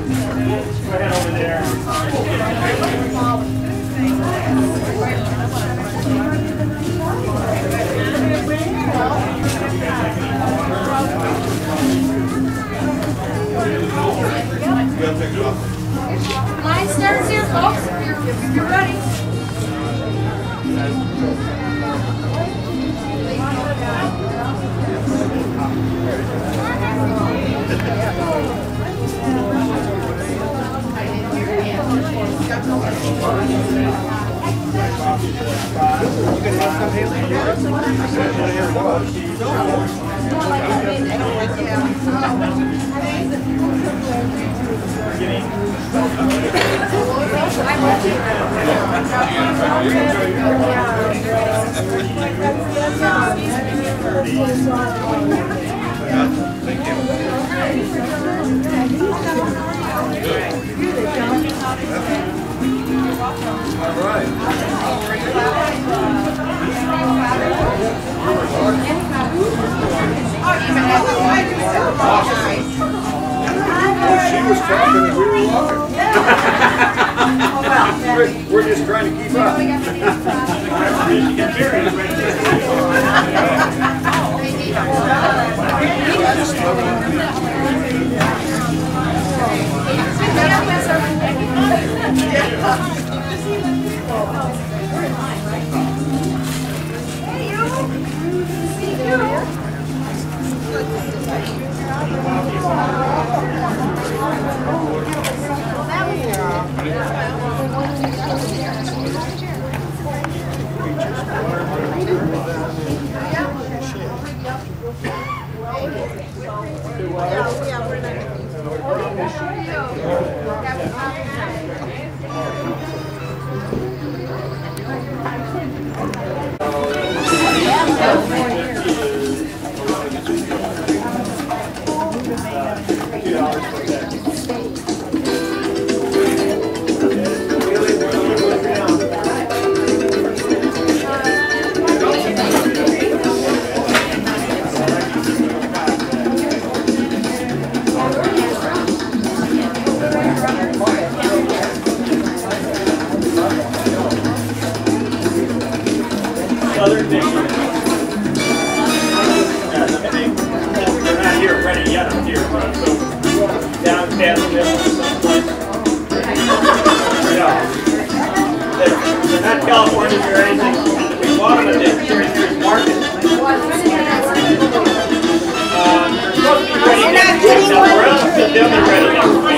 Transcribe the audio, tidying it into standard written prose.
ahead over there. Line starts here, folks. If you're ready. She was talking and we were walking. We're just trying to keep up. Other thing, they're not here ready yet up here, so down past this someplace. They're not California or anything. We bought them at the Cherry Market. They're supposed to be ready now. They'll be ready now.